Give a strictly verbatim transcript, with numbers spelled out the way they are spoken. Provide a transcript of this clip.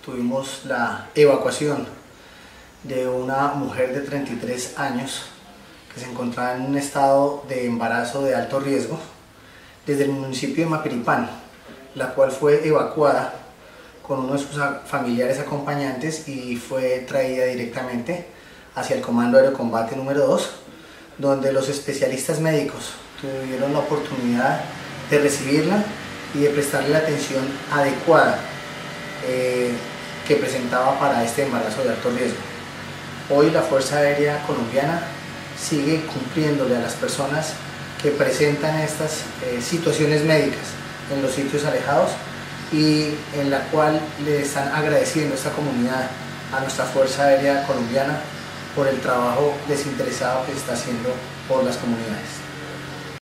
tuvimos la evacuación de una mujer de treinta y tres años que se encontraba en un estado de embarazo de alto riesgo desde el municipio de Mapiripán, la cual fue evacuada con uno de sus familiares acompañantes y fue traída directamente hacia el Comando Aéreo Combate número dos, donde los especialistas médicos tuvieron la oportunidad de recibirla y de prestarle la atención adecuada eh, que presentaba para este embarazo de alto riesgo. Hoy la Fuerza Aérea Colombiana sigue cumpliéndole a las personas que presentan estas eh, situaciones médicas en los sitios alejados, y en la cual le están agradeciendo a esta comunidad, a nuestra Fuerza Aérea Colombiana, por el trabajo desinteresado que se está haciendo por las comunidades.